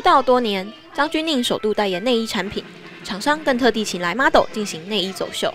道多年，张钧甯首度代言内衣产品，厂商更特地请来 model 进行内衣走秀。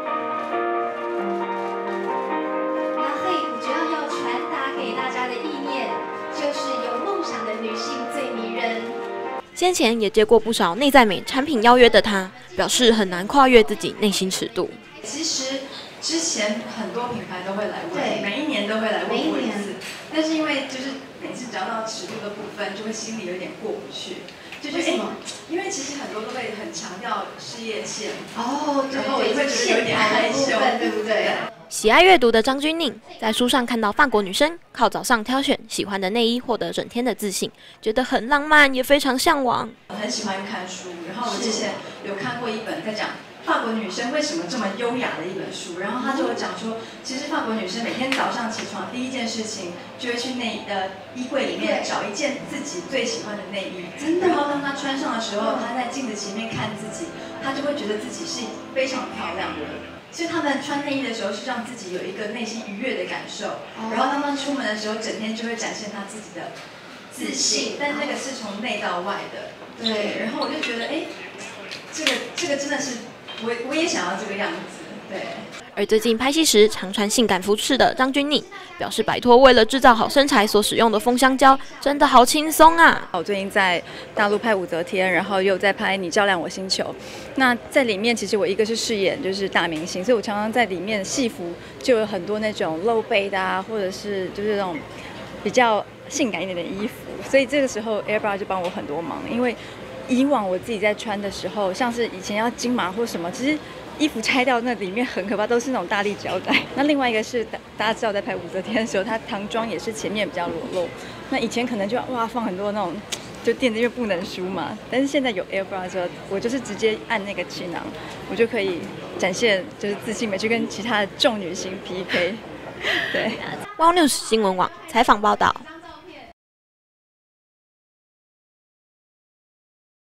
那惠普主要传达给大家的意念，就是有梦想的女性最迷人。 先前也接过不少内在美产品邀约的她，表示很难跨越自己内心尺度。 其实之前很多品牌都会来问，每一年都会来问过一次，但是因为就是每次只要到尺度的部分，就会心里有点过不去，就觉得因为其实很多都会很强调事业线，然后我也会觉得有点害羞，对不对？ 喜爱阅读的张钧甯，在书上看到法国女生靠早上挑选喜欢的内衣，获得整天的自信，觉得很浪漫，也非常向往。 很喜欢看书，然后我之前有看过一本在讲法国女生为什么这么优雅的一本书，然后他就有讲说，其实法国女生每天早上起床第一件事情就会去衣柜里面找一件自己最喜欢的内衣，然后当她穿上的时候，她在镜子前面看自己，她就会觉得自己是非常漂亮的。所以他们穿内衣的时候是让自己有一个内心愉悦的感受，然后当他出门的时候，整天就会展现他自己的自信，但那个是从内到外的。对，然后我就觉得，这个真的是我也想要这个样子，对。 而最近拍戏时常穿性感服饰的张钧甯表示，摆脱为了制造好身材所使用的封箱胶，真的好轻松啊！ 我最近在大陆拍武则天，然后又在拍你照亮我星球。那在里面，其实我一个是饰演就是大明星，所以我常常在里面戏服就有很多那种露背的啊，或者是就是那种比较性感一点的衣服。所以这个时候 Airbra 就帮我很多忙，因为以往我自己在穿的时候，像是以前要金马或什么，其实衣服拆掉那里面很可怕，都是那种大力胶带。那另外一个是大家知道在拍武则天的时候，她唐装也是前面比较裸露。那以前可能就放很多那种就垫着，因为不能输嘛。但是现在有 Airbra 的时候，我就是直接按那个气囊，我就可以展现就是自信美，去跟其他的众女星 PK。对。 Wow News 新闻网采访报道。